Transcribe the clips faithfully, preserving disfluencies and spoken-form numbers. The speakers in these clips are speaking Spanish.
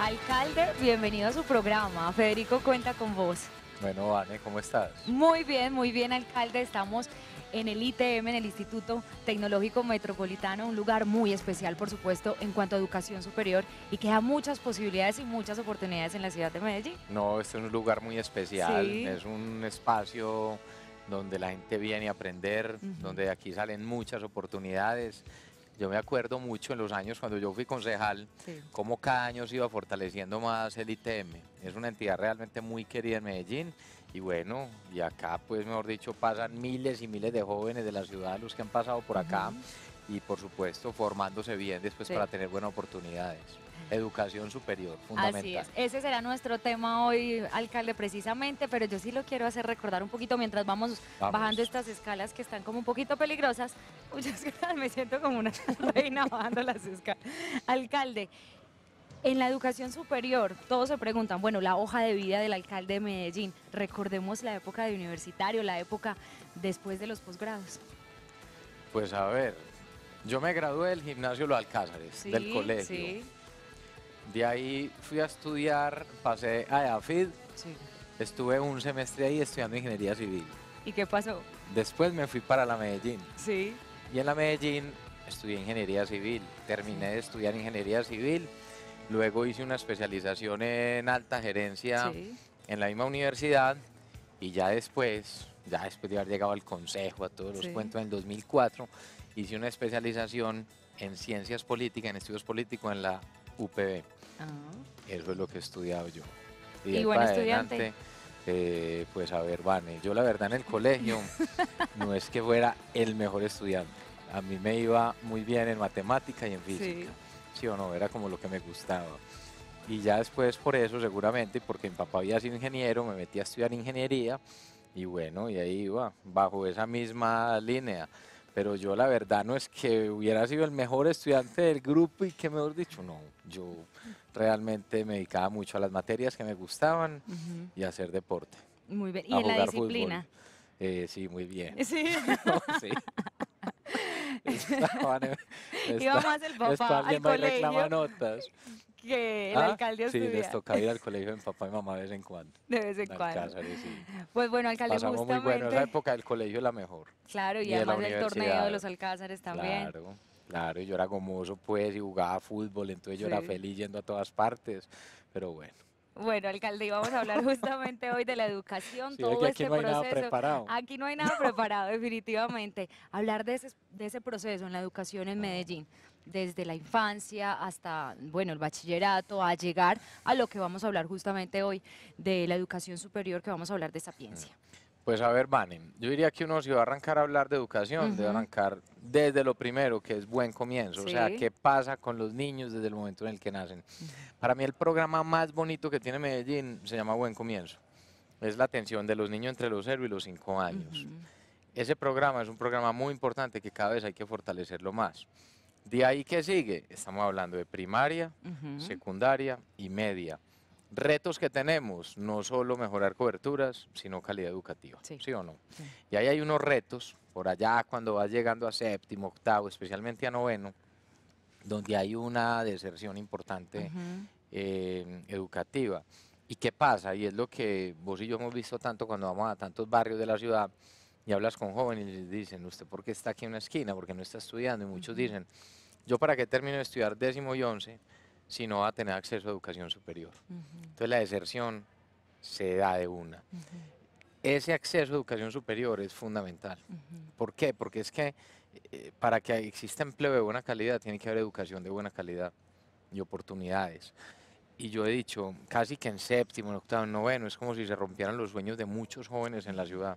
Alcalde, bienvenido a su programa. Federico cuenta con vos. Bueno, Vane, ¿cómo estás? Muy bien, muy bien, alcalde. Estamos en el I T M, en el Instituto Tecnológico Metropolitano, un lugar muy especial, por supuesto, en cuanto a educación superior y que da muchas posibilidades y muchas oportunidades en la ciudad de Medellín. No, este es un lugar muy especial, Sí. es un espacio donde la gente viene a aprender, Ujú. donde aquí salen muchas oportunidades. Yo me acuerdo mucho en los años cuando yo fui concejal, Sí. cómo cada año se iba fortaleciendo más el I T M. Es una entidad realmente muy querida en Medellín y bueno, y acá pues mejor dicho pasan miles y miles de jóvenes de la ciudad, los que han pasado por acá Ujú. y por supuesto formándose bien después Sí. para tener buenas oportunidades. Educación superior, Así fundamental. es, ese será nuestro tema hoy, alcalde, precisamente, pero yo sí lo quiero hacer recordar un poquito mientras vamos, Vamos. bajando estas escalas que están como un poquito peligrosas. Muchas gracias, me siento como una reina bajando las escalas. Alcalde, en la educación superior, todos se preguntan, bueno, la hoja de vida del alcalde de Medellín, recordemos la época de universitario, la época después de los posgrados. Pues a ver, yo me gradué del gimnasio Los Alcázares, Sí, del colegio. sí. De ahí fui a estudiar, pasé a EAFID, Sí. estuve un semestre ahí estudiando ingeniería civil. ¿Y qué pasó? Después me fui para la Medellín Sí. y en la Medellín estudié ingeniería civil. Terminé de estudiar ingeniería civil, luego hice una especialización en alta gerencia Sí. en la misma universidad y ya después, ya después de haber llegado al consejo, a todos los Sí. cuentos, en el dos mil cuatro hice una especialización en ciencias políticas, en estudios políticos en la U P B. Ah. Eso es lo que he estudiado yo. Y, ¿Y de ahí buen para estudiante? adelante, eh, pues a ver, Vane, yo la verdad en el colegio no es que fuera el mejor estudiante. A mí me iba muy bien en matemática y en física. Sí. Sí o no, era como lo que me gustaba. Y ya después por eso seguramente, porque mi papá había sido ingeniero, me metí a estudiar ingeniería y bueno, y ahí iba, bajo esa misma línea. Pero yo la verdad no es que hubiera sido el mejor estudiante del grupo y que mejor dicho, no, yo realmente me dedicaba mucho a las materias que me gustaban Ujú. y a hacer deporte, Muy bien. ¿Y a en la jugar fútbol. disciplina? Eh, sí, muy bien. Sí. Sí. Estaban, Iba está, más el está papá al alguien va y reclama colegio notas. que el Ah, alcalde a sí, les estudiar, tocaba ir al colegio de mi papá y mamá de vez en cuando. de vez en En cuando. Alcázares, sí. Pues bueno, alcalde, Pasamos muy bueno. Esa justamente, época del colegio es la mejor. claro, y Y de la además del torneo de universidad. los Alcázares también. Claro, claro. Y yo era gomoso, pues, y jugaba fútbol. Entonces yo era Sí. feliz yendo a todas partes. Pero bueno. Bueno, alcalde, y vamos a hablar justamente hoy de la educación, Sí, ve todo que aquí este no hay nada proceso. preparado. Aquí no hay nada preparado, definitivamente. Hablar de ese, de ese proceso en la educación en Medellín, desde la infancia hasta, bueno, el bachillerato, a llegar a lo que vamos a hablar justamente hoy, de la educación superior, que vamos a hablar de sapiencia. Pues a ver, Vane, yo diría que uno si va a arrancar a hablar de educación, debe Ujú. arrancar desde lo primero, que es buen comienzo, o sea, Sí. qué pasa con los niños desde el momento en el que nacen. Para mí el programa más bonito que tiene Medellín se llama Buen Comienzo. Es la atención de los niños entre los cero y los cinco años. Ujú. Ese programa es un programa muy importante que cada vez hay que fortalecerlo más. De ahí que sigue, estamos hablando de primaria, Ujú. secundaria y media. Retos que tenemos, no solo mejorar coberturas, sino calidad educativa, Sí. ¿sí o no? Sí. Y ahí hay unos retos, por allá cuando vas llegando a séptimo, octavo, especialmente a noveno, donde hay una deserción importante Ujú. eh, educativa. ¿Y qué pasa? Y es lo que vos y yo hemos visto tanto cuando vamos a tantos barrios de la ciudad y hablas con jóvenes y les dicen, ¿usted por qué está aquí en una esquina? ¿Por qué no está estudiando? Y muchos Ujú. dicen, ¿yo para qué termino de estudiar décimo y once si no va a tener acceso a educación superior? Ujú. Entonces la deserción se da de una. Ujú. Ese acceso a educación superior es fundamental. Ujú. ¿Por qué? Porque es que eh, para que exista empleo de buena calidad tiene que haber educación de buena calidad y oportunidades. Y yo he dicho, casi que en séptimo, en octavo, en noveno, es como si se rompieran los sueños de muchos jóvenes en la ciudad.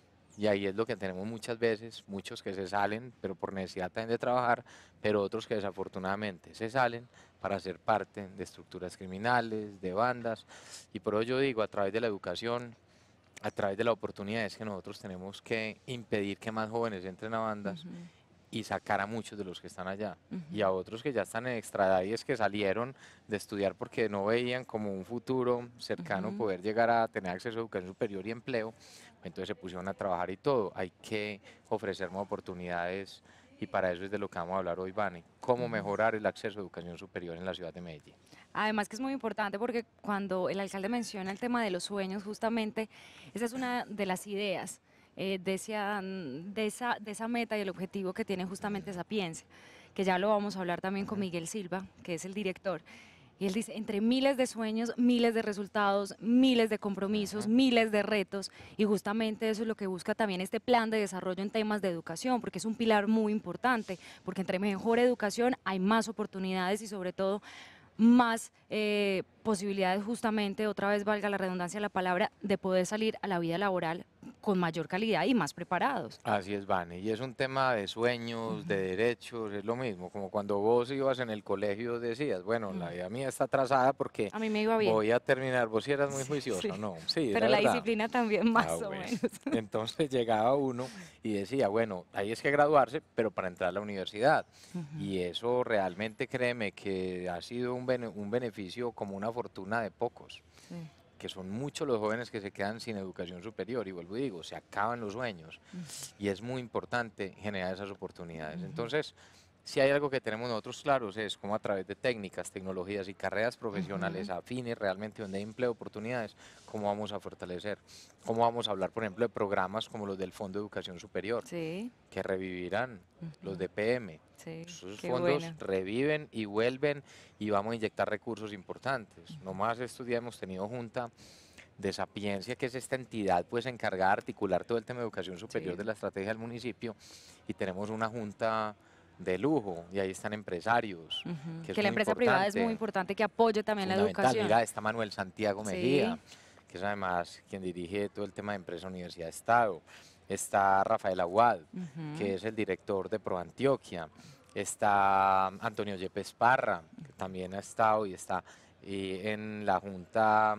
Y ahí es lo que tenemos muchas veces, muchos que se salen, pero por necesidad también de trabajar, pero otros que desafortunadamente se salen para ser parte de estructuras criminales, de bandas. Y por ello yo digo, a través de la educación, a través de la oportunidad, es que nosotros tenemos que impedir que más jóvenes entren a bandas Ujú. y sacar a muchos de los que están allá y Ujú. a otros que ya están en extradíes que salieron de estudiar porque no veían como un futuro cercano Ujú. poder llegar a tener acceso a educación superior y empleo, entonces se pusieron a trabajar y todo. Hay que ofrecer más oportunidades y para eso es de lo que vamos a hablar hoy, Vane, cómo mejorar el acceso a educación superior en la ciudad de Medellín. Además que es muy importante porque cuando el alcalde menciona el tema de los sueños, justamente esa es una de las ideas eh, de, esa, de, esa, de esa meta y el objetivo que tiene justamente Sapienza, que ya lo vamos a hablar también con Miguel Silva, que es el director. Y él dice, entre miles de sueños, miles de resultados, miles de compromisos, uh-huh. miles de retos, y justamente eso es lo que busca también este plan de desarrollo en temas de educación, porque es un pilar muy importante, porque entre mejor educación hay más oportunidades y sobre todo más eh, posibilidades justamente, otra vez valga la redundancia de la palabra, de poder salir a la vida laboral con mayor calidad y más preparados. Así es, Vane, y es un tema de sueños, uh-huh. de derechos, es lo mismo, como cuando vos ibas en el colegio decías, bueno, uh-huh. la vida mía está atrasada porque a mí me iba bien. Voy a terminar, vos sí eras muy sí, juicioso, sí. ¿no? Sí, pero la, la disciplina también más ah, o bueno. menos. Entonces llegaba uno y decía, bueno, ahí es que graduarse, pero para entrar a la universidad, uh-huh. y eso realmente, créeme, que ha sido un, bene un beneficio como una fortuna de pocos. Sí. Que son muchos los jóvenes que se quedan sin educación superior, y vuelvo y digo, se acaban los sueños, uh-huh. y es muy importante generar esas oportunidades. Uh-huh. Entonces, si hay algo que tenemos nosotros claros es cómo a través de técnicas, tecnologías y carreras profesionales uh-huh. afines realmente donde hay empleo, oportunidades, cómo vamos a fortalecer, cómo vamos a hablar, por ejemplo, de programas como los del Fondo de Educación Superior, sí. que revivirán uh-huh. los de P M. Sí, esos fondos bueno. reviven y vuelven y vamos a inyectar recursos importantes. Uh-huh. Nomás estos días hemos tenido junta de Sapiencia, que es esta entidad pues encargada de articular todo el tema de educación superior sí. de la estrategia del municipio, y tenemos una junta de lujo, y ahí están empresarios. Uh-huh. Que, que la empresa privada es muy importante, que apoye también la educación. Mira, está Manuel Santiago Mejía, sí. que es además quien dirige todo el tema de empresa Universidad de Estado. Está Rafael Aguad, uh-huh. que es el director de ProAntioquia. Está Antonio Yepes Parra, que también ha estado y está y en la junta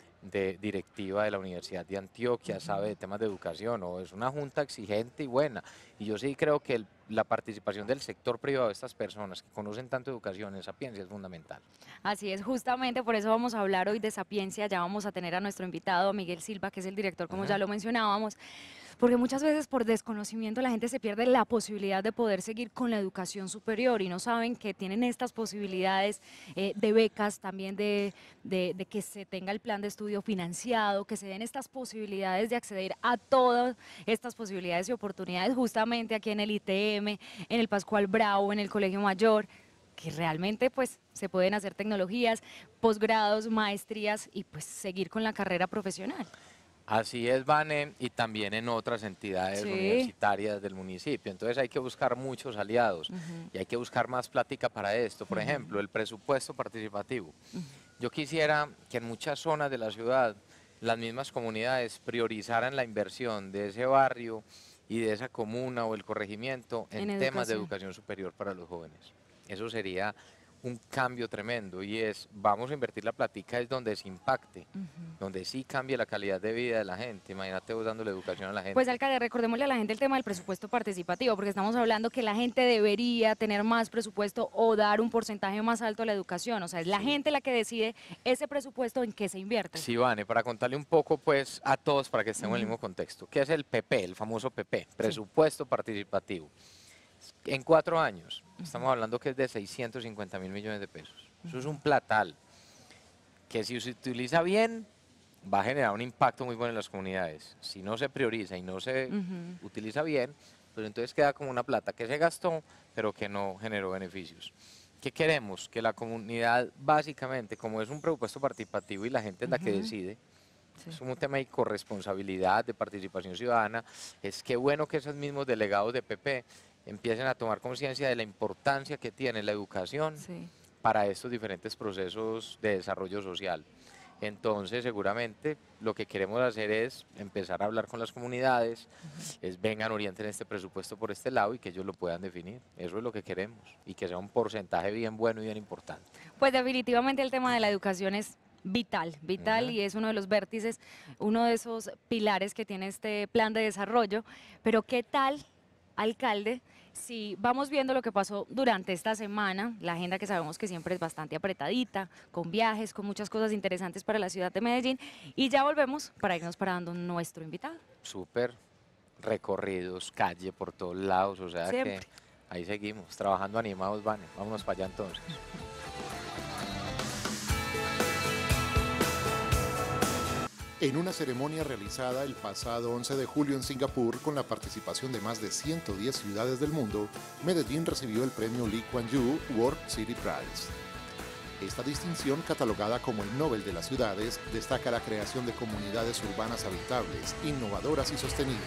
de directiva de la Universidad de Antioquia, uh-huh. sabe de temas de educación, o es una junta exigente y buena, y yo sí creo que el, la participación del sector privado de estas personas que conocen tanto educación en Sapiencia es fundamental. Así es, justamente por eso vamos a hablar hoy de Sapiencia, ya vamos a tener a nuestro invitado Miguel Silva, que es el director, como uh-huh. ya lo mencionábamos, porque muchas veces por desconocimiento la gente se pierde la posibilidad de poder seguir con la educación superior y no saben que tienen estas posibilidades eh, de becas, también de, de, de que se tenga el plan de estudio financiado, que se den estas posibilidades de acceder a todas estas posibilidades y oportunidades justamente aquí en el I T M, en el Pascual Bravo, en el Colegio Mayor, que realmente pues se pueden hacer tecnologías, posgrados, maestrías y pues seguir con la carrera profesional. Así es, Vane, y también en otras entidades sí. universitarias del municipio. Entonces hay que buscar muchos aliados uh-huh. y hay que buscar más plática para esto. Por uh-huh. ejemplo, el presupuesto participativo. Uh-huh. Yo quisiera que en muchas zonas de la ciudad las mismas comunidades priorizaran la inversión de ese barrio y de esa comuna o el corregimiento en, en temas de educación superior para los jóvenes. Eso sería un cambio tremendo, y es, vamos a invertir la plática es donde se impacte, uh-huh. donde sí cambie la calidad de vida de la gente. Imagínate vos dándole educación a la gente. Pues alcalde, recordémosle a la gente el tema del presupuesto participativo, porque estamos hablando que la gente debería tener más presupuesto o dar un porcentaje más alto a la educación, o sea, es la sí. gente la que decide ese presupuesto en qué se invierte. Sí, Vane, para contarle un poco pues a todos para que estemos uh-huh. en el mismo contexto, ¿qué es el P P, el famoso P P, presupuesto sí. participativo? En cuatro años, uh-huh. estamos hablando que es de seiscientos cincuenta mil millones de pesos. Uh-huh. Eso es un platal que si se utiliza bien va a generar un impacto muy bueno en las comunidades. Si no se prioriza y no se uh-huh. utiliza bien, pues entonces queda como una plata que se gastó, pero que no generó beneficios. ¿Qué queremos? Que la comunidad básicamente, como es un presupuesto participativo y la gente es la uh-huh. que decide, sí. es un tema de corresponsabilidad, de participación ciudadana, es que bueno que esos mismos delegados de P P empiecen a tomar conciencia de la importancia que tiene la educación sí. para estos diferentes procesos de desarrollo social. Entonces, seguramente lo que queremos hacer es empezar a hablar con las comunidades, uh-huh. es vengan, orienten este presupuesto por este lado y que ellos lo puedan definir. Eso es lo que queremos, y que sea un porcentaje bien bueno y bien importante. Pues definitivamente el tema de la educación es vital, vital uh-huh. y es uno de los vértices, uno de esos pilares que tiene este plan de desarrollo. Pero ¿qué tal, alcalde, si vamos viendo lo que pasó durante esta semana, la agenda que sabemos que siempre es bastante apretadita, con viajes, con muchas cosas interesantes para la ciudad de Medellín, y ya volvemos para irnos parando nuestro invitado? Súper, recorridos, calle por todos lados, o sea siempre. que Ahí seguimos, trabajando animados, Vane. Vámonos para allá entonces. En una ceremonia realizada el pasado once de julio en Singapur con la participación de más de ciento diez ciudades del mundo, Medellín recibió el premio Lee Kuan Yew World City Prize. Esta distinción, catalogada como el Nobel de las Ciudades, destaca la creación de comunidades urbanas habitables, innovadoras y sostenibles.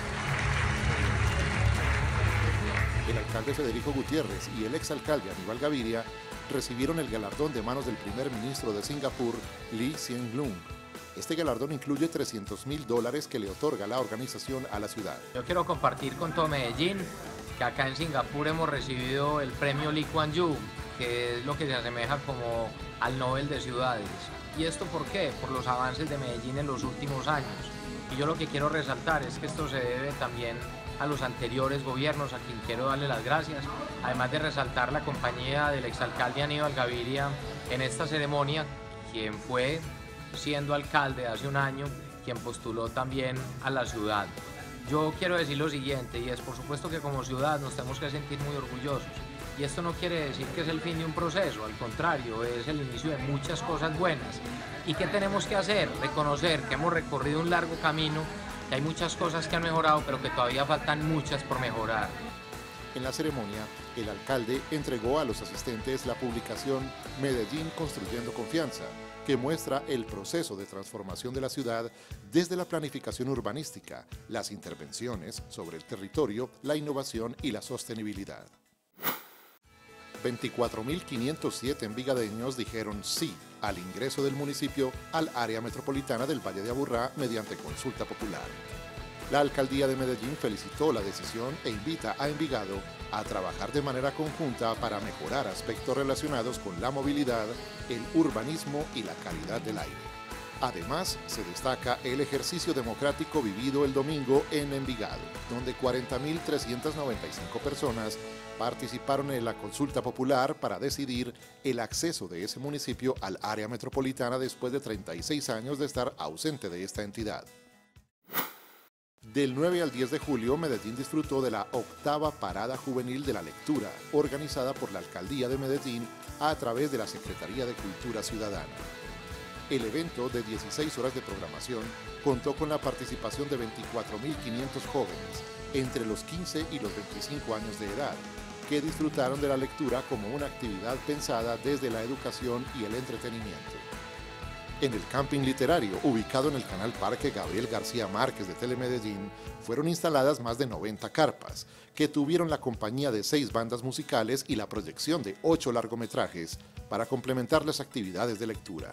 El alcalde Federico Gutiérrez y el exalcalde Aníbal Gaviria recibieron el galardón de manos del primer ministro de Singapur, Lee Hsien Loong. Este galardón incluye trescientos mil dólares que le otorga la organización a la ciudad. Yo quiero compartir con todo Medellín que acá en Singapur hemos recibido el premio Lee Kuan Yew, que es lo que se asemeja como al Nobel de Ciudades. ¿Y esto por qué? Por los avances de Medellín en los últimos años. Y yo lo que quiero resaltar es que esto se debe también a los anteriores gobiernos, a quien quiero darle las gracias, además de resaltar la compañía del exalcalde Aníbal Gaviria en esta ceremonia, quien fue, siendo alcalde hace un año, quien postuló también a la ciudad. Yo quiero decir lo siguiente, y es por supuesto que como ciudad nos tenemos que sentir muy orgullosos. Y esto no quiere decir que es el fin de un proceso, al contrario, es el inicio de muchas cosas buenas. ¿Y qué tenemos que hacer? Reconocer que hemos recorrido un largo camino, que hay muchas cosas que han mejorado, pero que todavía faltan muchas por mejorar. En la ceremonia, el alcalde entregó a los asistentes la publicación Medellín Construyendo Confianza, que muestra el proceso de transformación de la ciudad desde la planificación urbanística, las intervenciones sobre el territorio, la innovación y la sostenibilidad. veinticuatro mil quinientos siete envigadeños dijeron sí al ingreso del municipio al área metropolitana del Valle de Aburrá mediante consulta popular. La alcaldía de Medellín felicitó la decisión e invita a Envigado a trabajar de manera conjunta para mejorar aspectos relacionados con la movilidad, el urbanismo y la calidad del aire. Además, se destaca el ejercicio democrático vivido el domingo en Envigado, donde cuarenta mil trescientas noventa y cinco personas participaron en la consulta popular para decidir el acceso de ese municipio al área metropolitana después de treinta y seis años de estar ausente de esta entidad. Del nueve al diez de julio, Medellín disfrutó de la octava Parada Juvenil de la Lectura, organizada por la Alcaldía de Medellín a través de la Secretaría de Cultura Ciudadana. El evento, de dieciséis horas de programación, contó con la participación de veinticuatro mil quinientos jóvenes, entre los quince y los veinticinco años de edad, que disfrutaron de la lectura como una actividad pensada desde la educación y el entretenimiento. En el camping literario, ubicado en el canal Parque Gabriel García Márquez de Telemedellín, fueron instaladas más de noventa carpas, que tuvieron la compañía de seis bandas musicales y la proyección de ocho largometrajes para complementar las actividades de lectura.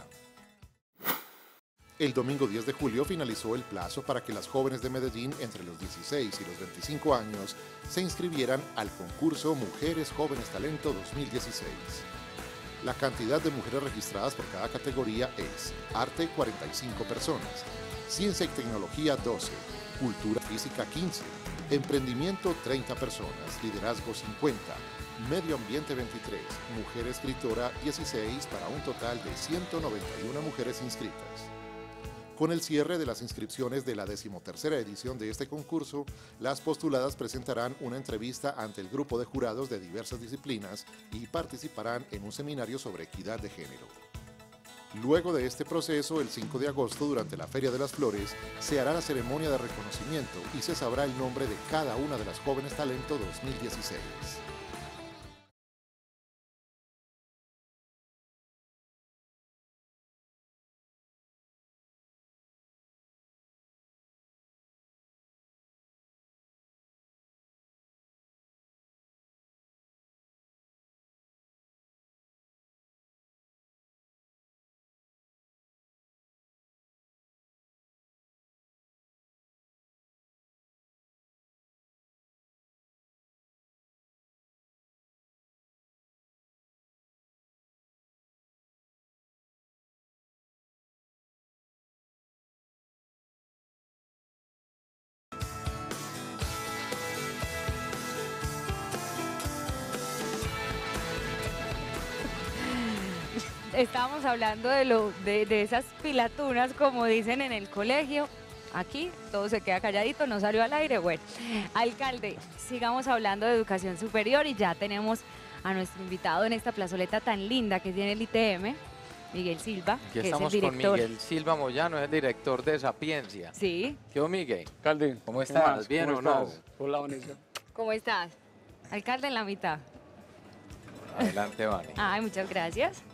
El domingo diez de julio finalizó el plazo para que las jóvenes de Medellín entre los dieciséis y los veinticinco años se inscribieran al concurso Mujeres Jóvenes Talento dos mil dieciséis. La cantidad de mujeres registradas por cada categoría es Arte cuarenta y cinco personas, Ciencia y Tecnología doce, Cultura Física quince, Emprendimiento treinta personas, Liderazgo cincuenta, Medio Ambiente veintitrés, Mujer Escritora dieciséis para un total de ciento noventa y una mujeres inscritas. Con el cierre de las inscripciones de la decimotercera edición de este concurso, las postuladas presentarán una entrevista ante el grupo de jurados de diversas disciplinas y participarán en un seminario sobre equidad de género. Luego de este proceso, el cinco de agosto, durante la Feria de las Flores, se hará la ceremonia de reconocimiento y se sabrá el nombre de cada una de las jóvenes talento dos mil dieciséis. Estábamos hablando de, lo, de, de esas pilatunas, como dicen en el colegio. aquí todo se queda calladito, no salió al aire. Bueno, alcalde, sigamos hablando de educación superior y ya tenemos a nuestro invitado en esta plazoleta tan linda que tiene el I T M, Miguel Silva, Aquí que es el estamos con director. Miguel Silva Moyano, es el director de Sapiencia. Sí. ¿Qué hubo, Miguel? Alcalde, ¿Cómo ¿qué estás? más? ¿Bien ¿Cómo o no? estás? Hola, Vanessa. ¿Cómo estás? Alcalde en la mitad. Adelante, Vane. Ay, muchas gracias.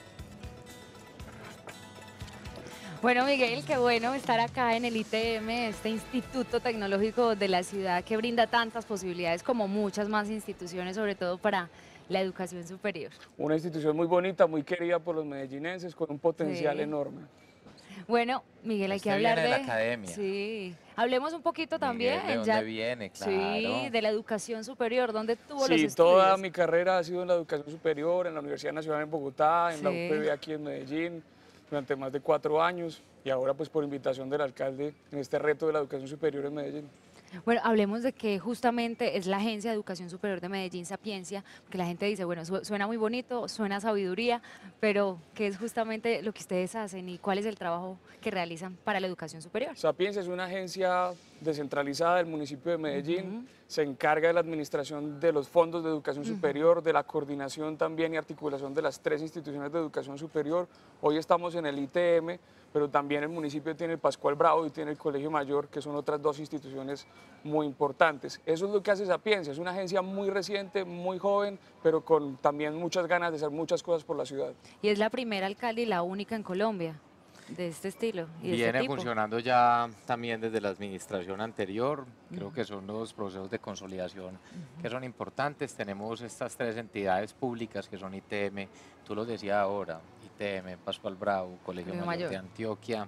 Bueno, Miguel, qué bueno estar acá en el I T M, este Instituto Tecnológico de la ciudad que brinda tantas posibilidades como muchas más instituciones, sobre todo para la educación superior. Una institución muy bonita, muy querida por los medellinenses, con un potencial Sí. enorme. Bueno, Miguel, hay Este que hablar viene de... de la academia. Sí. Hablemos un poquito también. Miguel, ¿de dónde ya- viene? Claro. Sí, de la educación superior, ¿dónde tuvo los Sí, estudios? toda mi carrera ha sido en la educación superior, en la Universidad Nacional en Bogotá, en la Sí. U P B aquí en Medellín, durante más de cuatro años, y ahora pues por invitación del alcalde en este reto de la educación superior en Medellín. Bueno, hablemos de que justamente es la Agencia de Educación Superior de Medellín, Sapiencia, porque la gente dice, bueno, su- suena muy bonito, suena a sabiduría, pero ¿qué es justamente lo que ustedes hacen y cuál es el trabajo que realizan para la educación superior? Sapiencia es una agencia descentralizada del municipio de Medellín, se encarga de la administración de los fondos de educación superior, de la coordinación también y articulación de las tres instituciones de educación superior. Hoy estamos en el I T M, pero también el municipio tiene el Pascual Bravo y tiene el Colegio Mayor, que son otras dos instituciones muy importantes. Eso es lo que hace Sapiencia, es una agencia muy reciente, muy joven, pero con también muchas ganas de hacer muchas cosas por la ciudad. Y es la primera alcalde y la única en Colombia de este estilo y de este Viene tipo. funcionando ya también desde la administración anterior. Creo que son los procesos de consolidación que son importantes. Tenemos estas tres entidades públicas que son I T M, tú lo decías ahora, I T M, Pascual Bravo, Colegio Colegio Mayor, Mayor. de Antioquia.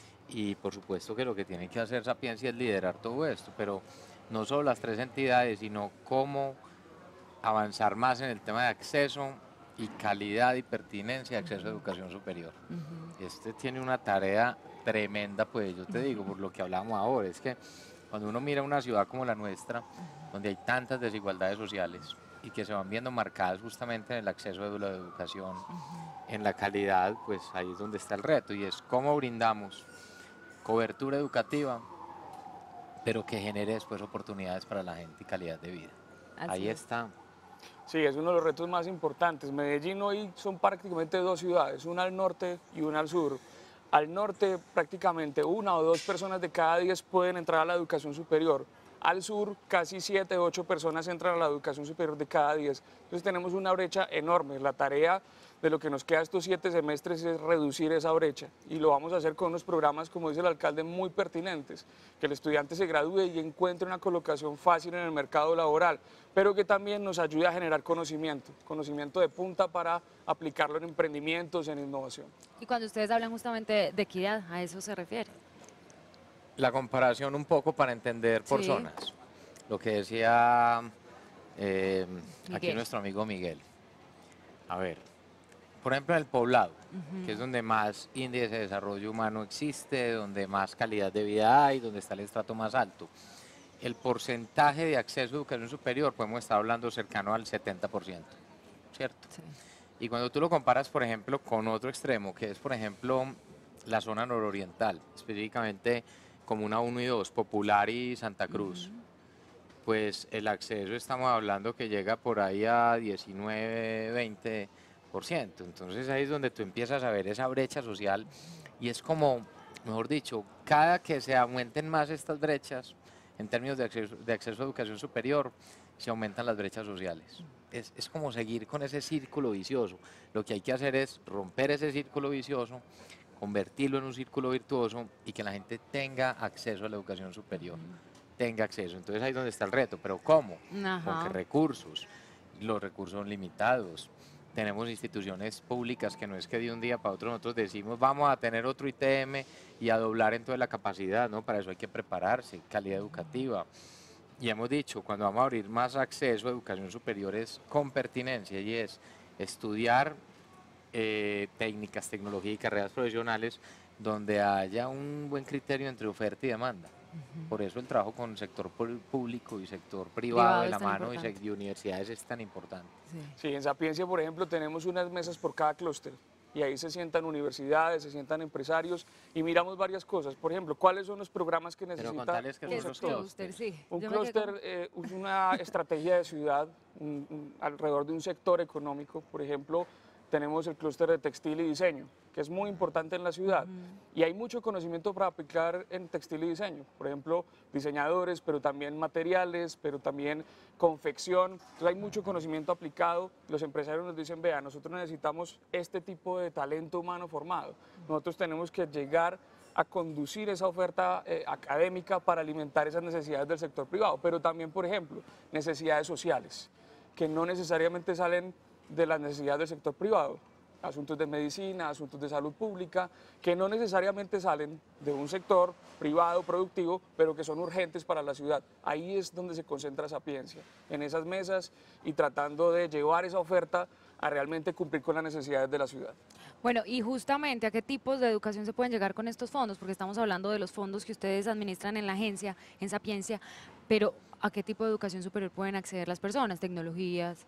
Y por supuesto que lo que tiene que hacer Sapiencia es liderar todo esto, pero no solo las tres entidades, sino cómo avanzar más en el tema de acceso y calidad y pertinencia de acceso a educación superior. Este tiene una tarea tremenda, pues yo te digo, por lo que hablábamos ahora, es que cuando uno mira una ciudad como la nuestra, donde hay tantas desigualdades sociales y que se van viendo marcadas justamente en el acceso a la educación, en la calidad, pues ahí es donde está el reto, y es cómo brindamos cobertura educativa, pero que genere después oportunidades para la gente y calidad de vida. Así Ahí es. está. Sí, es uno de los retos más importantes. Medellín hoy son prácticamente dos ciudades, una al norte y una al sur. Al norte prácticamente una o dos personas de cada diez pueden entrar a la educación superior. Al sur casi siete o ocho personas entran a la educación superior de cada diez. Entonces tenemos una brecha enorme. La tarea de lo que nos queda estos siete semestres es reducir esa brecha, y lo vamos a hacer con unos programas, como dice el alcalde, muy pertinentes, que el estudiante se gradúe y encuentre una colocación fácil en el mercado laboral, pero que también nos ayude a generar conocimiento, conocimiento de punta para aplicarlo en emprendimientos, en innovación. Y cuando ustedes hablan justamente de equidad, ¿a eso se refiere? La comparación un poco para entender por Sí. zonas. Lo que decía eh, aquí Miguel. nuestro amigo Miguel. A ver, por ejemplo en el Poblado, que es donde más índice de desarrollo humano existe, donde más calidad de vida hay, donde está el estrato más alto. El porcentaje de acceso a educación superior, podemos estar hablando cercano al setenta por ciento, ¿cierto? Sí. Y cuando tú lo comparas, por ejemplo, con otro extremo, que es, por ejemplo, la zona nororiental, específicamente Comuna uno y dos, Popular y Santa Cruz, pues el acceso estamos hablando que llega por ahí a diecinueve, veinte por ciento. Entonces ahí es donde tú empiezas a ver esa brecha social, y es como, mejor dicho, cada que se aumenten más estas brechas en términos de acceso, de acceso a educación superior, se aumentan las brechas sociales. Es, es como seguir con ese círculo vicioso. Lo que hay que hacer es romper ese círculo vicioso, convertirlo en un círculo virtuoso y que la gente tenga acceso a la educación superior, tenga acceso. Entonces ahí es donde está el reto. ¿Pero cómo? Ajá. ¿Con qué recursos? Los recursos son limitados. Tenemos instituciones públicas que no es que de un día para otro nosotros decimos vamos a tener otro I T M y a doblar entonces la capacidad, ¿no? Para eso hay que prepararse, calidad educativa. Y hemos dicho, cuando vamos a abrir más acceso a educación superior es con pertinencia, y es estudiar eh, técnicas, tecnología y carreras profesionales donde haya un buen criterio entre oferta y demanda. Por eso el trabajo con el sector pu- público y sector privado, Privado de es la tan mano y, importante. sec- y universidades es tan importante. Sí. Sí, en Sapiencia, por ejemplo, tenemos unas mesas por cada clúster. y ahí se sientan universidades, se sientan empresarios y miramos varias cosas. Por ejemplo, ¿cuáles son los programas que necesita contales que un son los sector? Clúster, sí. Un Yo me quedé clúster como- eh, es una estrategia de ciudad un- un- alrededor de un sector económico. Por ejemplo, tenemos el clúster de textil y diseño, que es muy importante en la ciudad. Y hay mucho conocimiento para aplicar en textil y diseño. Por ejemplo, diseñadores, pero también materiales, pero también confección. Entonces hay mucho conocimiento aplicado. Los empresarios nos dicen, vea, nosotros necesitamos este tipo de talento humano formado. Nosotros tenemos que llegar a conducir esa oferta eh, académica para alimentar esas necesidades del sector privado, pero también, por ejemplo, necesidades sociales, que no necesariamente salen de las necesidades del sector privado, asuntos de medicina, asuntos de salud pública, que no necesariamente salen de un sector privado productivo, pero que son urgentes para la ciudad. Ahí es donde se concentra Sapiencia, en esas mesas y tratando de llevar esa oferta a realmente cumplir con las necesidades de la ciudad. Bueno, y justamente, ¿a qué tipos de educación se pueden llegar con estos fondos? Porque estamos hablando de los fondos que ustedes administran en la agencia, en Sapiencia, pero ¿a qué tipo de educación superior pueden acceder las personas? Tecnologías.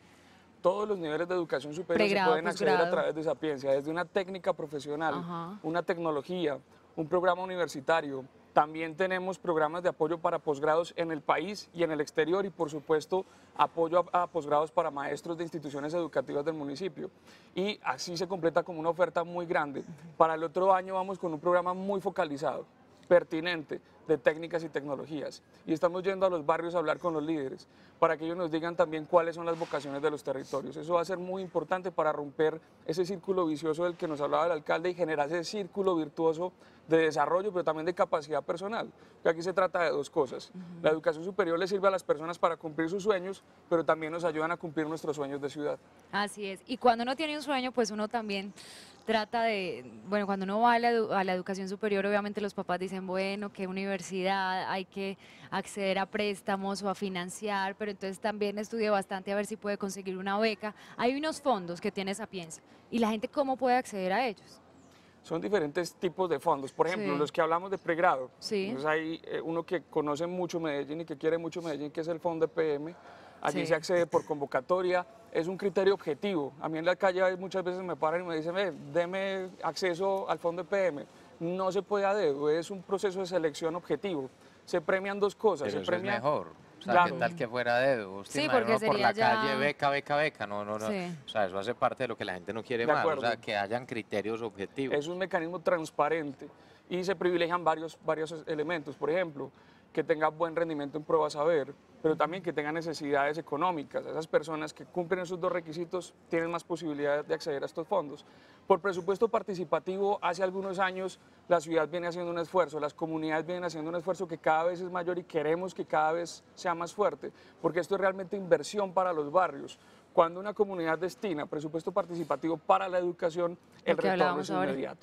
Todos los niveles de educación superior Pregrado, se pueden acceder a posgrado. través de Sapiencia, desde una técnica profesional, Ajá. una tecnología, un programa universitario. También tenemos programas de apoyo para posgrados en el país y en el exterior y, por supuesto, apoyo a, a posgrados para maestros de instituciones educativas del municipio. Y así se completa como una oferta muy grande. Para el otro año vamos con un programa muy focalizado, pertinente, de técnicas y tecnologías. Y estamos yendo a los barrios a hablar con los líderes para que ellos nos digan también cuáles son las vocaciones de los territorios. Eso va a ser muy importante para romper ese círculo vicioso del que nos hablaba el alcalde y generar ese círculo virtuoso de desarrollo, pero también de capacidad personal. Porque aquí se trata de dos cosas. Uh-huh. La educación superior le sirve a las personas para cumplir sus sueños, pero también nos ayudan a cumplir nuestros sueños de ciudad. Así es. Y cuando uno tiene un sueño, pues uno también trata de, bueno, cuando uno va a la, a la educación superior, obviamente los papás dicen, bueno, ¿qué universidad? Hay que acceder a préstamos o a financiar, pero entonces también estudie bastante a ver si puede conseguir una beca. Hay unos fondos que tiene Sapiencia. ¿Y la gente cómo puede acceder a ellos? Son diferentes tipos de fondos. Por ejemplo, Sí. los que hablamos de pregrado. Sí. Entonces hay eh, uno que conoce mucho Medellín y que quiere mucho Medellín, que es el Fondo E P M. Allí Sí. se accede por convocatoria. Es un criterio objetivo. A mí en la calle muchas veces me paran y me dicen, "Ve, deme acceso al Fondo E P M". No se puede a dedo, es un proceso de selección objetivo. Se premian dos cosas. Pero se eso premia, es mejor. O sea, Claro. ¿qué tal que fuera dedo? Usted Sí, imagina porque uno por sería la ya- calle, beca, beca, beca. No, no, no. Sí. O sea, eso hace parte de lo que la gente no quiere De más. acuerdo. O sea, que hayan criterios objetivos. Es un mecanismo transparente y se privilegian varios, varios elementos. Por ejemplo, que tenga buen rendimiento en prueba saber, pero también que tenga necesidades económicas. Esas personas que cumplen esos dos requisitos tienen más posibilidades de acceder a estos fondos. Por presupuesto participativo, hace algunos años la ciudad viene haciendo un esfuerzo, las comunidades vienen haciendo un esfuerzo que cada vez es mayor y queremos que cada vez sea más fuerte, porque esto es realmente inversión para los barrios. Cuando una comunidad destina presupuesto participativo para la educación, el que retorno hablábamos es ahora. inmediato.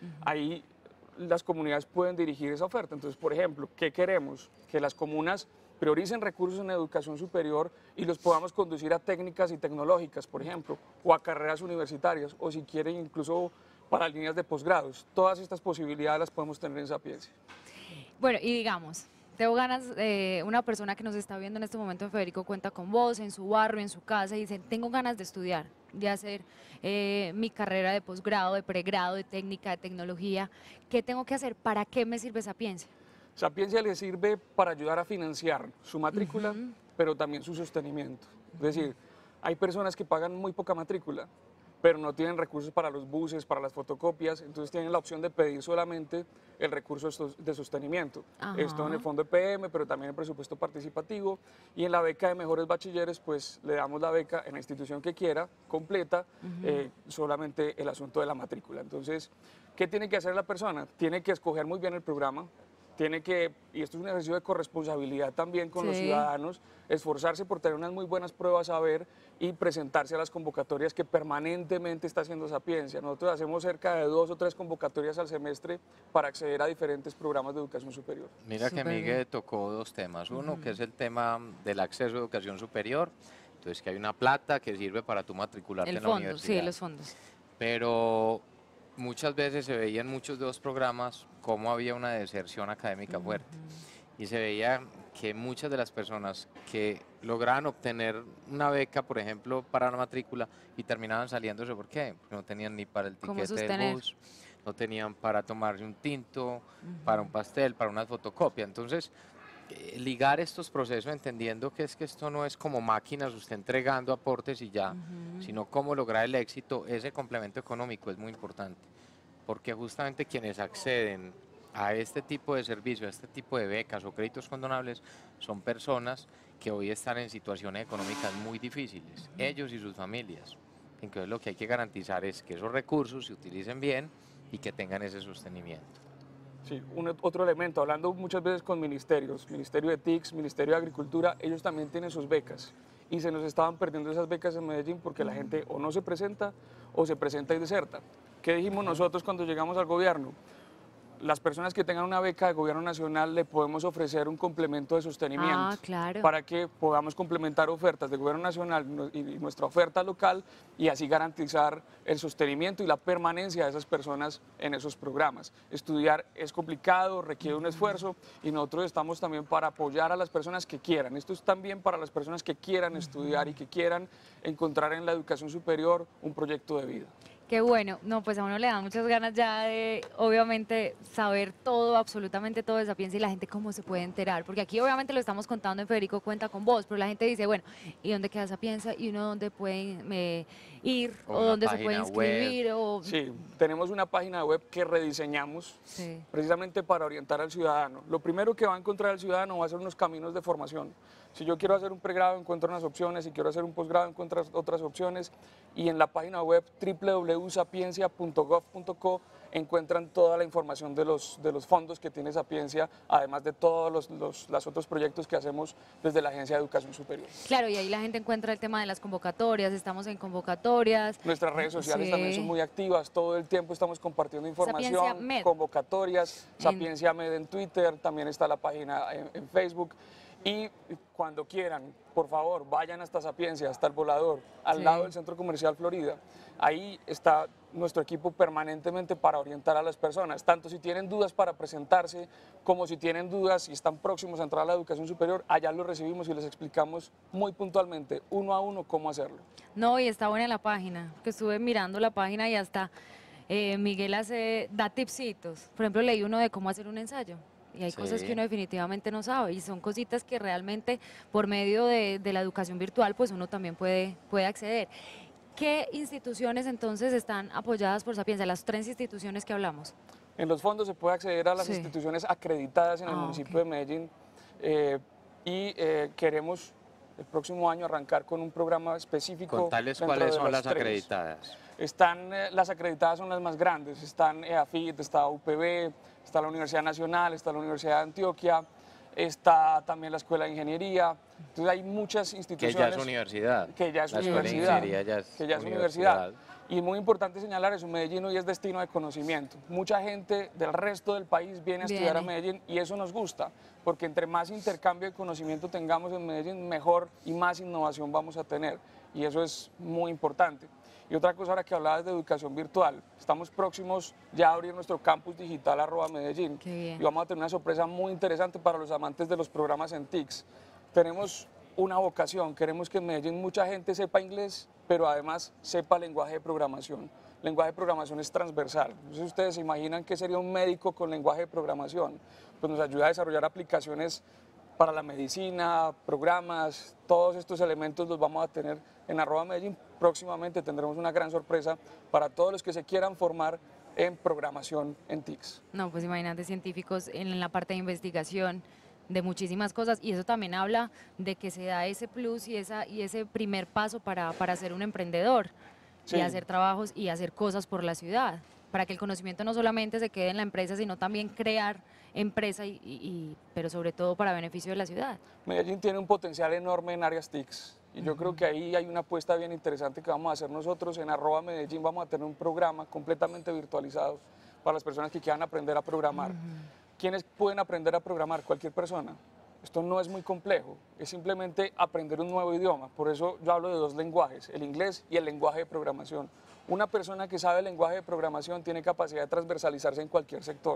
Ahí las comunidades pueden dirigir esa oferta. Entonces, por ejemplo, ¿qué queremos? Que las comunas prioricen recursos en educación superior y los podamos conducir a técnicas y tecnológicas, por ejemplo, o a carreras universitarias, o si quieren incluso para líneas de posgrados. Todas estas posibilidades las podemos tener en Sapiencia. Bueno, y digamos, tengo ganas, eh, una persona que nos está viendo en este momento en Federico Cuenta con Vos, en su barrio, en su casa, y dice, tengo ganas de estudiar, de hacer eh, mi carrera de posgrado, de pregrado, de técnica, de tecnología. ¿Qué tengo que hacer? ¿Para qué me sirve Sapiencia? Sapiencia le sirve para ayudar a financiar su matrícula, Ujú. pero también su sostenimiento. Es decir, hay personas que pagan muy poca matrícula, pero no tienen recursos para los buses, para las fotocopias, entonces tienen la opción de pedir solamente el recurso esto- de sostenimiento. Ajá. Esto en el Fondo E P M, pero también en el presupuesto participativo. Y en la beca de mejores bachilleres, pues le damos la beca en la institución que quiera, completa, eh, solamente el asunto de la matrícula. Entonces, ¿qué tiene que hacer la persona? Tiene que escoger muy bien el programa, tiene que, y esto es un ejercicio de corresponsabilidad también con los Sí. ciudadanos, esforzarse por tener unas muy buenas pruebas a ver y presentarse a las convocatorias que permanentemente está haciendo Sapiencia. Nosotros hacemos cerca de dos o tres convocatorias al semestre para acceder a diferentes programas de educación superior. Mira que Súper Miguel bien. tocó dos temas. Uno, que es el tema del acceso a educación superior. Entonces, que hay una plata que sirve para tu matricularte El en la fondo, universidad. sí, los fondos. Pero muchas veces se veía en muchos de los programas cómo había una deserción académica fuerte. Y se veía que muchas de las personas que lograban obtener una beca, por ejemplo, para la matrícula y terminaban saliéndose, ¿por qué? Porque no tenían ni para el ¿Cómo tiquete del sostener? bus, no tenían para tomarse un tinto, para un pastel, para una fotocopia. Entonces, eh, ligar estos procesos entendiendo que es que esto no es como máquinas, usted entregando aportes y ya, sino cómo lograr el éxito, ese complemento económico es muy importante, porque justamente quienes acceden a este tipo de servicio, a este tipo de becas o créditos condonables, son personas que hoy están en situaciones económicas muy difíciles, ellos y sus familias. Entonces lo que hay que garantizar es que esos recursos se utilicen bien y que tengan ese sostenimiento. Sí, un, otro elemento, hablando muchas veces con ministerios, Ministerio de T I C S, Ministerio de Agricultura, ellos también tienen sus becas y se nos estaban perdiendo esas becas en Medellín porque la gente o no se presenta o se presenta y deserta. ¿Qué dijimos nosotros cuando llegamos al gobierno? Las personas que tengan una beca de gobierno nacional le podemos ofrecer un complemento de sostenimiento Ah, claro. para que podamos complementar ofertas de gobierno nacional y nuestra oferta local y así garantizar el sostenimiento y la permanencia de esas personas en esos programas. Estudiar es complicado, requiere un esfuerzo y nosotros estamos también para apoyar a las personas que quieran. Esto es también para las personas que quieran estudiar y que quieran encontrar en la educación superior un proyecto de vida. Qué bueno, no, pues a uno le da muchas ganas ya de, obviamente, saber todo, absolutamente todo de Sapienza y la gente cómo se puede enterar, porque aquí obviamente lo estamos contando en Federico Cuenta con Vos, pero la gente dice, bueno, ¿y dónde queda Sapienza? ¿Y uno dónde puede eh, ir? O ¿O, una dónde se puede página web. inscribir? O... Sí, tenemos una página web que rediseñamos Sí. precisamente para orientar al ciudadano. Lo primero que va a encontrar el ciudadano va a ser unos caminos de formación. Si yo quiero hacer un pregrado, encuentro unas opciones, si quiero hacer un posgrado, encuentro otras opciones, y en la página web w w w punto sapiencia punto gov punto co encuentran toda la información de los, de los fondos que tiene Sapiencia, además de todos los, los, los otros proyectos que hacemos desde la Agencia de Educación Superior. Claro, y ahí la gente encuentra el tema de las convocatorias, estamos en convocatorias. Nuestras redes sociales Sí. también son muy activas, todo el tiempo estamos compartiendo información, Sapiencia Med. convocatorias, En- Sapiencia Med en Twitter, también está la página en, en Facebook. Y cuando quieran, por favor, vayan hasta Sapiencia, hasta el Volador, al Sí. lado del Centro Comercial Florida. Ahí está nuestro equipo permanentemente para orientar a las personas, tanto si tienen dudas para presentarse, como si tienen dudas y están próximos a entrar a la educación superior, allá los recibimos y les explicamos muy puntualmente, uno a uno, cómo hacerlo. No, y está buena la página, que estuve mirando la página y hasta eh, Miguel hace, da tipsitos. Por ejemplo, leí uno de cómo hacer un ensayo. Y hay cosas que Sí. uno definitivamente no sabe y son cositas que realmente por medio de, de la educación virtual pues uno también puede, puede acceder. ¿Qué instituciones entonces están apoyadas por Sapienza? Las tres instituciones que hablamos. En los fondos se puede acceder a las Sí. instituciones acreditadas en el Ah, municipio ok. de Medellín eh, y eh, queremos el próximo año arrancar con un programa específico. Contarles dentro cuáles de son las tres. acreditadas. Están, eh, las acreditadas son las más grandes, están E A F I T, está U P B, está la Universidad Nacional, está la Universidad de Antioquia, está también la Escuela de Ingeniería, entonces hay muchas Que instituciones. ya es universidad. Que ya es La Escuela de universidad. Ingeniería ya es que ya es universidad. Y muy importante señalar eso, Medellín hoy es destino de conocimiento. Mucha gente del resto del país viene a estudiar a Viene. Medellín y eso nos gusta, porque entre más intercambio de conocimiento tengamos en Medellín, mejor y más innovación vamos a tener. Y eso es muy importante. Y otra cosa ahora que hablabas de educación virtual, estamos próximos ya a abrir nuestro campus digital arroba Medellín. Qué bien. Y vamos a tener una sorpresa muy interesante para los amantes de los programas en T I C S. Tenemos una vocación, queremos que en Medellín mucha gente sepa inglés, pero además sepa lenguaje de programación. Lenguaje de programación es transversal. Entonces ustedes se imaginan qué sería un médico con lenguaje de programación. Pues nos ayuda a desarrollar aplicaciones para la medicina, programas, todos estos elementos los vamos a tener en arroba Medellín. Próximamente tendremos una gran sorpresa para todos los que se quieran formar en programación en T I C S. No, pues imagínate científicos en la parte de investigación de muchísimas cosas y eso también habla de que se da ese plus y, esa, y ese primer paso para, para ser un emprendedor Sí. y hacer trabajos y hacer cosas por la ciudad, para que el conocimiento no solamente se quede en la empresa, sino también crear empresa, y, y- y- pero sobre todo para beneficio de la ciudad. Medellín tiene un potencial enorme en áreas T I C S y yo creo que ahí hay una apuesta bien interesante que vamos a hacer nosotros. En arroba Medellín vamos a tener un programa completamente virtualizado para las personas que quieran aprender a programar. ¿Quiénes pueden aprender a programar? Cualquier persona. Esto no es muy complejo, es simplemente aprender un nuevo idioma. Por eso yo hablo de dos lenguajes, el inglés y el lenguaje de programación. Una persona que sabe el lenguaje de programación tiene capacidad de transversalizarse en cualquier sector.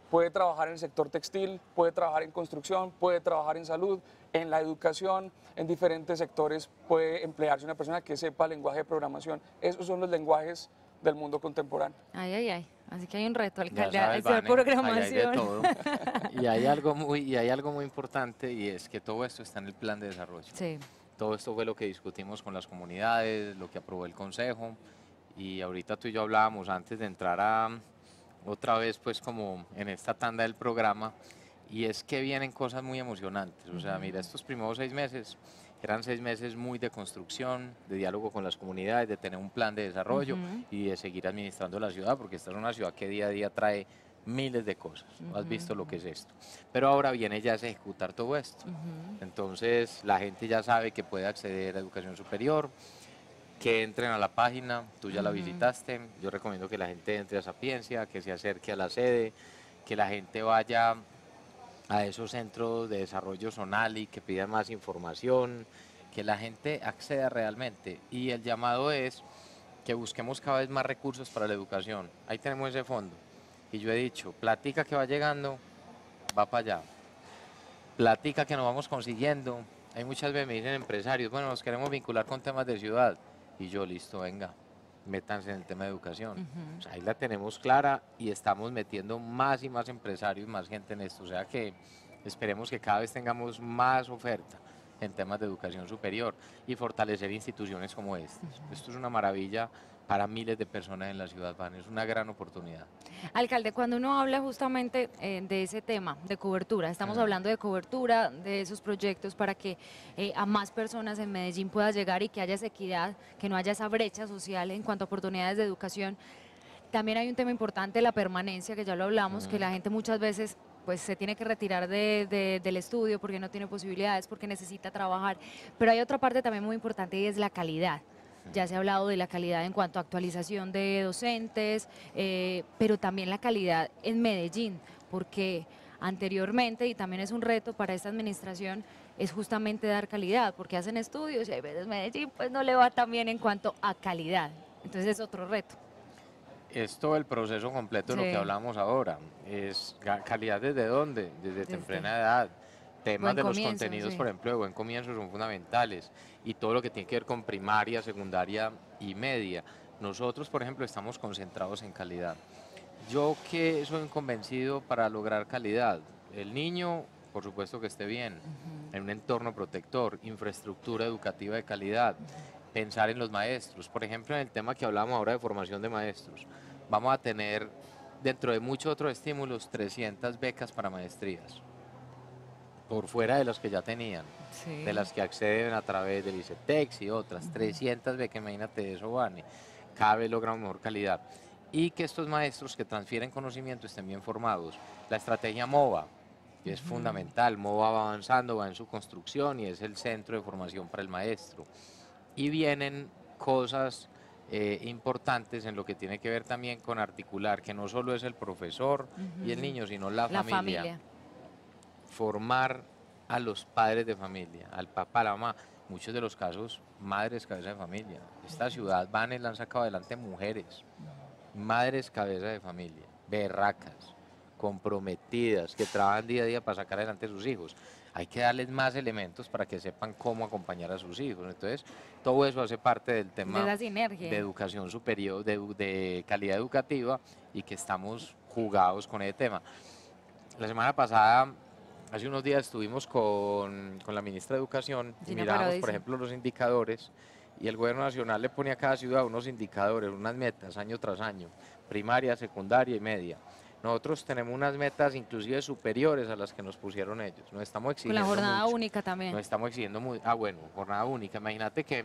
puede trabajar en el sector textil, puede trabajar en construcción, puede trabajar en salud, en la educación, en diferentes sectores puede emplearse una persona que sepa lenguaje de programación. Esos son los lenguajes del mundo contemporáneo. Ay, ay, ay. Así que hay un reto, Ya alcalde, sabes, hacer Vane, ahí hay de programación. todo. Y hay algo muy, y hay algo muy importante y es que todo esto está en el plan de desarrollo. Sí. Todo esto fue lo que discutimos con las comunidades, lo que aprobó el consejo y ahorita tú y yo hablábamos antes de entrar a otra vez pues como en esta tanda del programa y es que vienen cosas muy emocionantes. O sea, mira, estos primeros seis meses eran seis meses muy de construcción, de diálogo con las comunidades, de tener un plan de desarrollo Ujú. y de seguir administrando la ciudad, porque esta es una ciudad que día a día trae miles de cosas. Has visto lo que es esto. Pero ahora viene ya a ejecutar todo esto. Entonces la gente ya sabe que puede acceder a educación superior, que entren a la página, tú ya la visitaste, yo recomiendo que la gente entre a Sapiencia, que se acerque a la sede, que la gente vaya a esos centros de desarrollo Sonali, que pidan más información, que la gente acceda realmente. Y el llamado es que busquemos cada vez más recursos para la educación. Ahí tenemos ese fondo. Y yo he dicho, platica que va llegando, va para allá. Platica que nos vamos consiguiendo. Hay muchas veces me dicen empresarios, bueno, nos queremos vincular con temas de ciudad. Y yo, listo, venga, métanse en el tema de educación. O sea, ahí la tenemos clara y estamos metiendo más y más empresarios, más gente en esto. O sea que esperemos que cada vez tengamos más oferta en temas de educación superior y fortalecer instituciones como estas. Esto es una maravilla para miles de personas en la ciudad, Van, es una gran oportunidad. Alcalde, cuando uno habla justamente eh, de ese tema, de cobertura, estamos Mm. hablando de cobertura, de esos proyectos para que eh, a más personas en Medellín pueda llegar y que haya esa equidad, que no haya esa brecha social en cuanto a oportunidades de educación. También hay un tema importante, la permanencia, que ya lo hablamos, que la gente muchas veces pues se tiene que retirar de, de- del estudio porque no tiene posibilidades, porque necesita trabajar. Pero hay otra parte también muy importante y es la calidad. Ya se ha hablado de la calidad en cuanto a actualización de docentes, eh, pero también la calidad en Medellín, porque anteriormente, y también es un reto para esta administración, es justamente dar calidad, porque hacen estudios y a veces Medellín pues no le va tan bien en cuanto a calidad. Entonces es otro reto. Es todo el proceso completo de lo Sí. que hablamos ahora. Es ga- calidad desde dónde, desde, Desde- temprana edad. Temas Buen de los comienzo, contenidos, sí. por ejemplo, de buen comienzo son fundamentales. Y todo lo que tiene que ver con primaria, secundaria y media. Nosotros, por ejemplo, estamos concentrados en calidad. Yo que soy un convencido para lograr calidad. El niño, por supuesto que esté bien, en un entorno protector, infraestructura educativa de calidad, pensar en los maestros. Por ejemplo, en el tema que hablamos ahora de formación de maestros, vamos a tener, dentro de muchos otros estímulos, trescientas becas para maestrías, por fuera de las que ya tenían, Sí. de las que acceden a través del ICETEX y otras, trescientas becas, imagínate eso, Vane, cada vez logramos mejor calidad. Y que estos maestros que transfieren conocimiento estén bien formados. La estrategia MOVA, que es fundamental, MOVA va avanzando, va en su construcción y es el centro de formación para el maestro. Y vienen cosas eh, importantes en lo que tiene que ver también con articular, que no solo es el profesor y el niño, sino la, La familia. familia. Formar a los padres de familia, al papá, a la mamá, muchos de los casos, madres cabeza de familia. Esta ciudad, Van, la han sacado adelante mujeres, madres cabeza de familia, berracas, comprometidas, que trabajan día a día para sacar adelante a sus hijos. Hay que darles más elementos para que sepan cómo acompañar a sus hijos. Entonces, todo eso hace parte del tema De la sinergia. de educación superior, de, edu- de calidad educativa y que estamos jugados con ese tema. La semana pasada, hace unos días, estuvimos con, con la ministra de Educación y Gina mirábamos, por Paradiso. ejemplo, los indicadores y el gobierno nacional le pone a cada ciudad unos indicadores, unas metas año tras año, primaria, secundaria y media. Nosotros tenemos unas metas inclusive superiores a las que nos pusieron ellos. Nos estamos Con exigiendo la jornada mucho. única también. Nos estamos exigiendo muy, ah bueno, jornada única. Imagínate que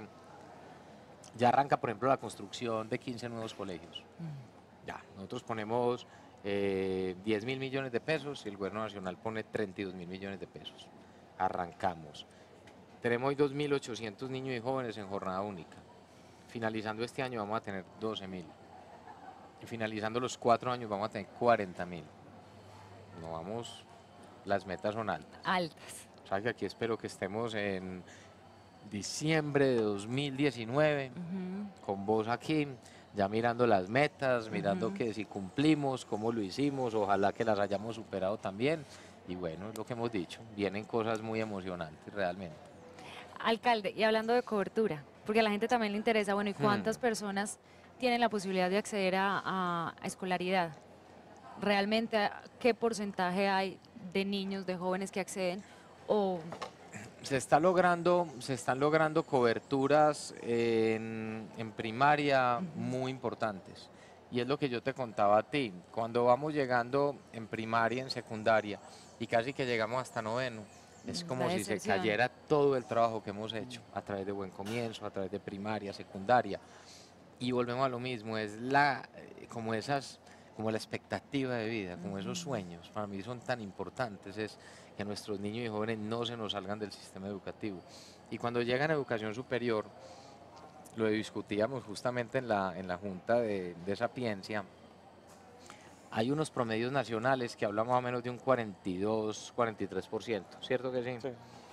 ya arranca, por ejemplo, la construcción de quince nuevos colegios. Ya, nosotros ponemos eh, diez mil millones de pesos y el gobierno nacional pone treinta y dos mil millones de pesos. Arrancamos. Tenemos hoy dos mil ochocientos niños y jóvenes en jornada única. Finalizando este año vamos a tener doce mil. Y finalizando los cuatro años vamos a tener cuarenta mil. No vamos, las metas son altas. Altas. O sea que aquí espero que estemos en diciembre de dos mil diecinueve Ujú. con vos aquí, ya mirando las metas, mirando Ujú. que si cumplimos, cómo lo hicimos, ojalá que las hayamos superado también. Y bueno, es lo que hemos dicho, vienen cosas muy emocionantes realmente. Alcalde, y hablando de cobertura, porque a la gente también le interesa, bueno, ¿y cuántas Hmm. personas tienen la posibilidad de acceder a, a- a escolaridad? ¿Realmente qué porcentaje hay de niños, de jóvenes que acceden? O Se está logrando, se están logrando coberturas en, en primaria muy importantes. Y es lo que yo te contaba a ti. Cuando vamos llegando en primaria, en secundaria, y casi que llegamos hasta noveno, es mm, la como si se deserción. cayera todo el trabajo que hemos hecho a través de Buen Comienzo, a través de primaria, secundaria. Y volvemos a lo mismo, es la, eh, como esas, como la expectativa de vida, como esos sueños, para mí son tan importantes, es que nuestros niños y jóvenes no se nos salgan del sistema educativo. Y cuando llegan a educación superior, lo discutíamos justamente en la, en la junta de, de Sapiencia, hay unos promedios nacionales que hablan más o menos de un cuarenta y dos, cuarenta y tres por ciento, ¿cierto que sí? Sí.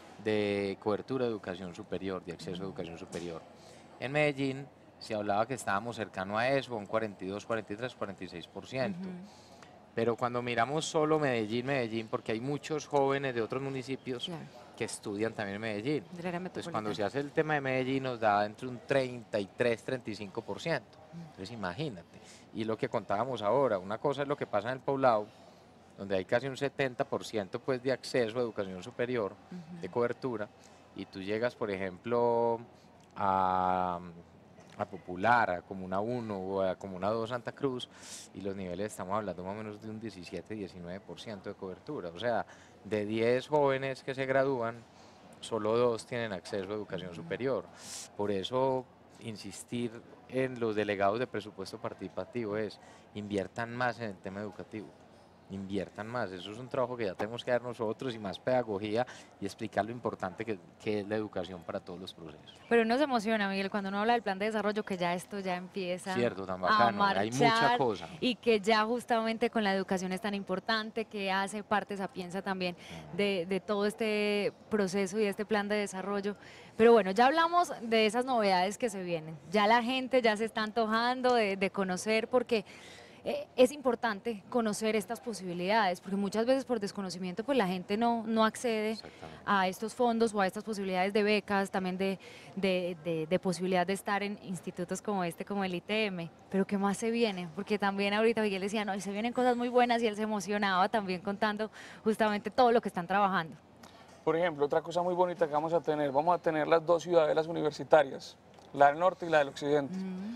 De cobertura de educación superior, de acceso a educación superior. En Medellín se hablaba que estábamos cercano a eso, a un cuarenta y dos, cuarenta y tres, cuarenta y seis por ciento. Pero cuando miramos solo Medellín, Medellín, porque hay muchos jóvenes de otros municipios Claro, que estudian también en Medellín. del área Entonces, cuando se metropolitana. hace el tema de Medellín, nos da entre un treinta y tres, treinta y cinco por ciento. Entonces, imagínate. Y lo que contábamos ahora, una cosa es lo que pasa en el poblado, donde hay casi un setenta por ciento pues, de acceso a educación superior, de cobertura, y tú llegas, por ejemplo, a, a Popular, a Comuna uno o a Comuna dos Santa Cruz, y los niveles estamos hablando más o menos de un diecisiete, diecinueve por ciento de cobertura. O sea, de diez jóvenes que se gradúan, solo dos tienen acceso a educación superior. Por eso, insistir en los delegados de presupuesto participativo es inviertan más en el tema educativo. Inviertan más, eso es un trabajo que ya tenemos que dar nosotros y más pedagogía y explicar lo importante que, que es la educación para todos los procesos. Pero uno se emociona, Miguel, cuando uno habla del plan de desarrollo, que ya esto ya empieza Cierto, tan a bacano, hay mucha marchar cosa. y que ya justamente con la educación es tan importante, que hace parte Sapienza también de, de todo este proceso y este plan de desarrollo. Pero bueno, ya hablamos de esas novedades que se vienen. Ya la gente ya se está antojando de, de conocer, porque eh, es importante conocer estas posibilidades, porque muchas veces por desconocimiento pues la gente no, no accede Exactamente. a estos fondos o a estas posibilidades de becas, también de, de, de, de posibilidad de estar en institutos como este, como el I T M. Pero ¿qué más se viene? Porque también ahorita Miguel decía, no, y se vienen cosas muy buenas, y él se emocionaba también contando justamente todo lo que están trabajando. Por ejemplo, otra cosa muy bonita que vamos a tener, vamos a tener las dos ciudadelas universitarias, la del norte y la del occidente.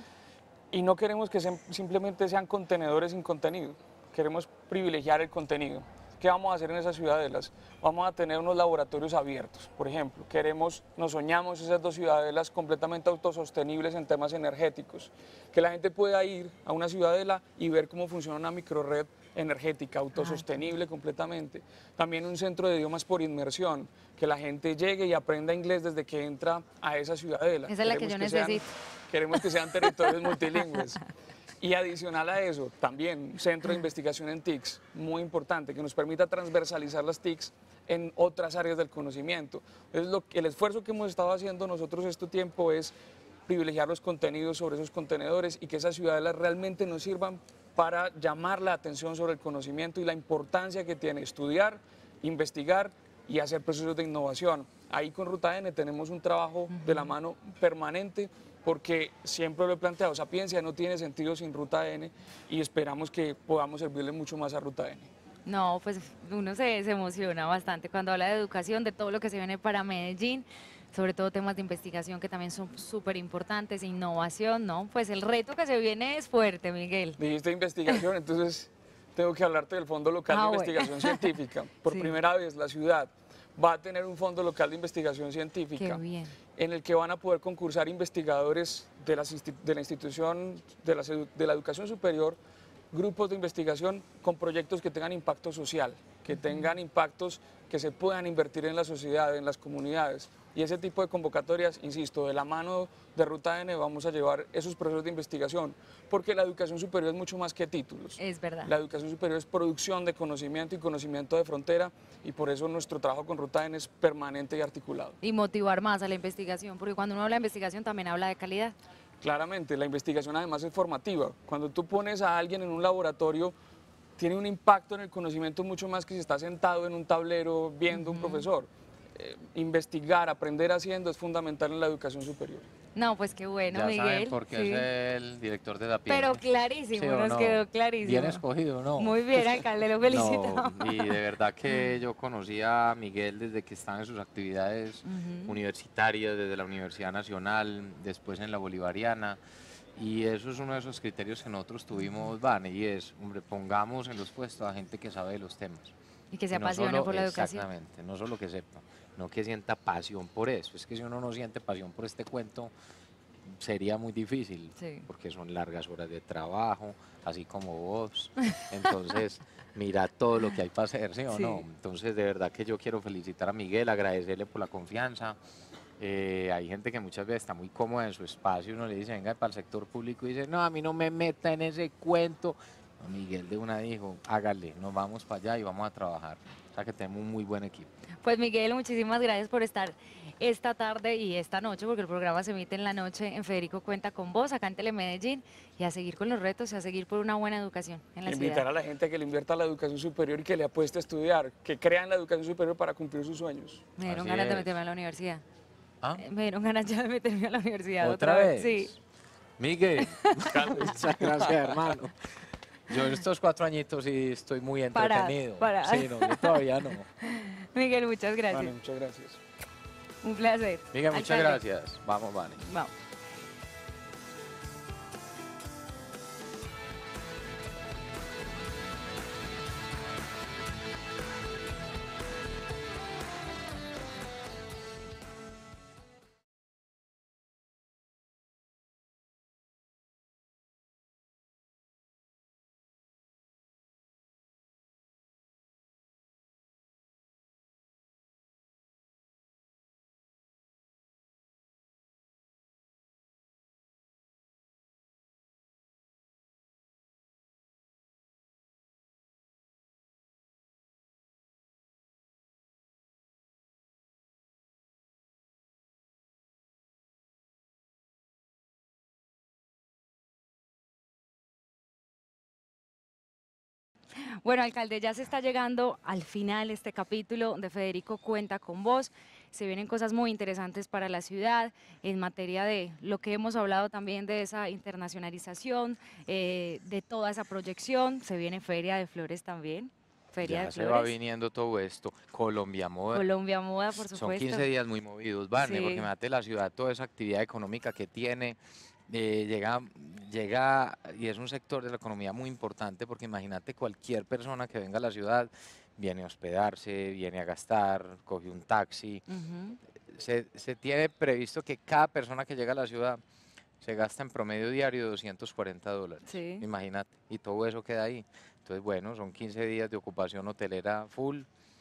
Y no queremos que sean- simplemente sean contenedores sin contenido, queremos privilegiar el contenido. ¿Qué vamos a hacer en esas ciudadelas? Vamos a tener unos laboratorios abiertos, por ejemplo. Queremos, nos soñamos esas dos ciudadelas completamente autosostenibles en temas energéticos. Que la gente pueda ir a una ciudadela y ver cómo funciona una microred energética, autosostenible completamente. También un centro de idiomas por inmersión, que la gente llegue y aprenda inglés desde que entra a esa ciudadela. Esa es la que Queremos yo sean- necesito. queremos que sean territorios multilingües. Y adicional a eso, también un centro de investigación en T I Cs, muy importante, que nos permita transversalizar las T I Cs en otras áreas del conocimiento. Es lo que, el esfuerzo que hemos estado haciendo nosotros este tiempo es privilegiar los contenidos sobre esos contenedores y que esas ciudadelas realmente nos sirvan para llamar la atención sobre el conocimiento y la importancia que tiene estudiar, investigar y hacer procesos de innovación. Ahí con Ruta N tenemos un trabajo de la mano permanente, porque siempre lo he planteado, Sapiencia no tiene sentido sin Ruta N y esperamos que podamos servirle mucho más a Ruta N. No, pues uno se, se emociona bastante cuando habla de educación, de todo lo que se viene para Medellín, sobre todo temas de investigación que también son súper importantes, innovación, ¿no? Pues el reto que se viene es fuerte, Miguel. Dijiste investigación, entonces tengo que hablarte del Fondo Local Ah, de bueno. Investigación Científica. Por Sí. primera vez la ciudad va a tener un Fondo Local de Investigación Qué Científica bien. en el que van a poder concursar investigadores de, las insti- de la institución de la, edu- de la educación superior, grupos de investigación con proyectos que tengan impacto social, que tengan impactos que se puedan invertir en la sociedad, en las comunidades. Y ese tipo de convocatorias, insisto, de la mano de Ruta N vamos a llevar esos procesos de investigación, porque la educación superior es mucho más que títulos. Es verdad. La educación superior es producción de conocimiento y conocimiento de frontera, y por eso nuestro trabajo con Ruta N es permanente y articulado. Y motivar más a la investigación, porque cuando uno habla de investigación también habla de calidad. Claramente, la investigación además es formativa. Cuando tú pones a alguien en un laboratorio, tiene un impacto en el conocimiento mucho más que si está sentado en un tablero viendo un profesor. Eh, investigar, aprender haciendo es fundamental en la educación superior. No, pues qué bueno, Ya Miguel. saben por qué sí. es el director de la piel. Pero clarísimo, ¿Sí o nos no? quedó clarísimo. Bien escogido, ¿no? Muy bien, alcalde, lo felicitamos. No, y de verdad que yo conocí a Miguel desde que estaba en sus actividades Ujú. universitarias, desde la Universidad Nacional, después en la Bolivariana, y eso es uno de esos criterios que nosotros tuvimos, Vane, y es, hombre, pongamos en los puestos a gente que sabe de los temas. Y que se Y no apasione solo- por la educación. Exactamente, no solo que sepa, no que sienta pasión por eso. Es que si uno no siente pasión por este cuento, sería muy difícil, Sí. porque son largas horas de trabajo, así como vos. Entonces, mira todo lo que hay para hacer, ¿sí o Sí. no? Entonces, de verdad que yo quiero felicitar a Miguel, agradecerle por la confianza. Eh, hay gente que muchas veces está muy cómoda en su espacio, uno le dice, venga para el sector público, y dice, no, a mí no me meta en ese cuento. No, Miguel de una dijo, hágale, nos vamos para allá y vamos a trabajar. O sea que tenemos un muy buen equipo. Pues Miguel, muchísimas gracias por estar esta tarde y esta noche, porque el programa se emite en la noche en Federico Cuenta con Vos, acá en Telemedellín, y a seguir con los retos y a seguir por una buena educación en la Invitar ciudad. a la gente a que le invierta a la educación superior y que le apueste a estudiar, que crea en la educación superior para cumplir sus sueños. Me dieron Así ganas de es. meterme a la universidad. ¿Ah? Eh, Me dieron ganas ya de meterme a la universidad ¿Otra otra, vez? Sí. Miguel, muchas gracias, hermano. Yo en estos cuatro añitos sí estoy muy Parado, entretenido. parado. Sí, no, yo todavía no. Miguel, muchas gracias. Vale, muchas gracias. Un placer. Miguel, muchas Alcalde. gracias. Vamos, Vane. Vamos. Bueno, alcalde, ya se está llegando al final este capítulo de Federico Cuenta con Vos. Se vienen cosas muy interesantes para la ciudad en materia de lo que hemos hablado también de esa internacionalización, eh, de toda esa proyección. Se viene Feria de Flores también. Feria Ya de se va Flores. viniendo todo esto. Colombia Moda. Colombia Moda, por Son supuesto. quince días muy movidos, Vane, Sí. porque imagínate la ciudad, toda esa actividad económica que tiene, eh, llega, llega y es un sector de la economía muy importante, porque imagínate cualquier persona que venga a la ciudad, viene a hospedarse, viene a gastar, coge un taxi. Ujú. Se, se tiene previsto que cada persona que llega a la ciudad se gasta en promedio diario doscientos cuarenta dólares. Sí. Imagínate, y todo eso queda ahí. Entonces, bueno, son quince días de ocupación hotelera full,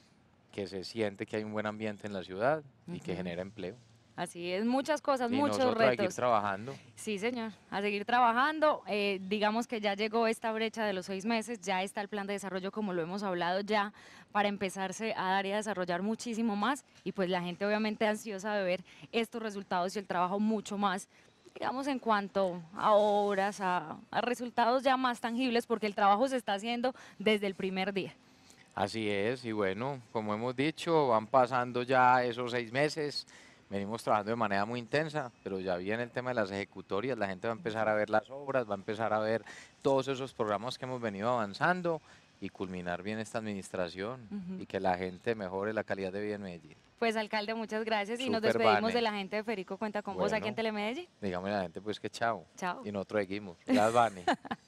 que se siente que hay un buen ambiente en la ciudad y que Ujú. genera empleo. Así es, muchas cosas, Y muchos nosotros hay que ir retos. trabajando. Sí, señor, a seguir trabajando. Eh, digamos que ya llegó esta brecha de los seis meses, ya está el plan de desarrollo, como lo hemos hablado ya, para empezarse a dar y a desarrollar muchísimo más. Y pues la gente obviamente ansiosa de ver estos resultados y el trabajo mucho más, digamos, en cuanto a obras, a, a resultados ya más tangibles, porque el trabajo se está haciendo desde el primer día. Así es, y bueno, como hemos dicho, van pasando ya esos seis meses. Venimos trabajando de manera muy intensa, pero ya viene el tema de las ejecutorias, la gente va a empezar a ver las obras, va a empezar a ver todos esos programas que hemos venido avanzando y culminar bien esta administración Ujú. y que la gente mejore la calidad de vida en Medellín. Pues alcalde, muchas gracias y nos Súper, despedimos Vane. de la gente de Federico Cuenta con Vos aquí en Bueno. Telemedellín. Dígame a la gente pues que chao. Chao. Y nosotros seguimos. Ya, Vane.